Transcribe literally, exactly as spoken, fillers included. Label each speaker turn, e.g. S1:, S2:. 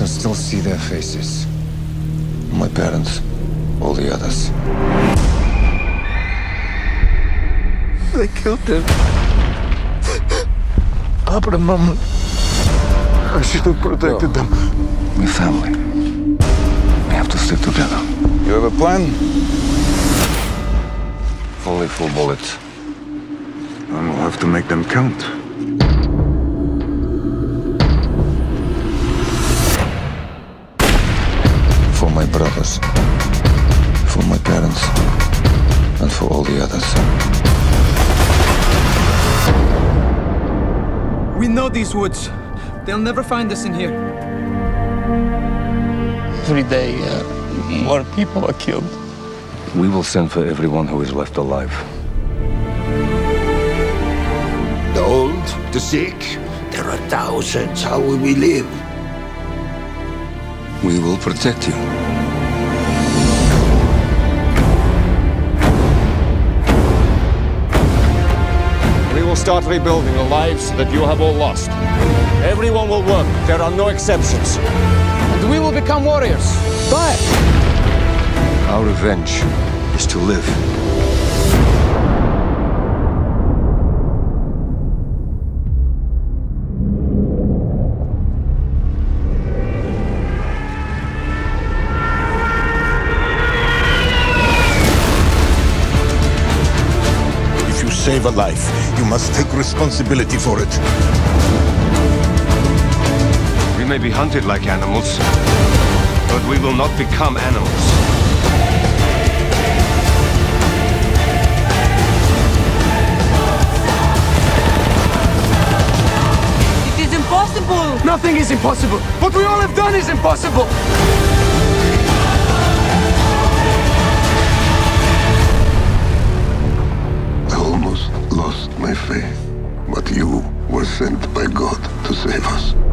S1: can still see their faces. My parents, all the others. They killed them. Papa and Mama. I should have protected them. We're family. We have to stick together. You have a plan? Only full bullets. And we'll have to make them count. For my brothers, for my parents, and for all the others.
S2: We know these woods. They'll never find us in here.
S3: Every day, uh, more people are killed.
S1: We will send for everyone who is left alive.
S4: The old, the sick, there are thousands. How will we live?
S1: We will protect you.
S5: We will start rebuilding the lives that you have all lost. Everyone will work. There are no exceptions.
S2: And we will become warriors. But
S1: Our revenge is to live.
S6: If you save a life, you must take responsibility for it.
S7: We may be hunted like animals, but we will not become animals.
S8: It is impossible!
S2: nothing is impossible. What we all have done is impossible.
S4: I almost lost my faith, but you were sent by God to save us.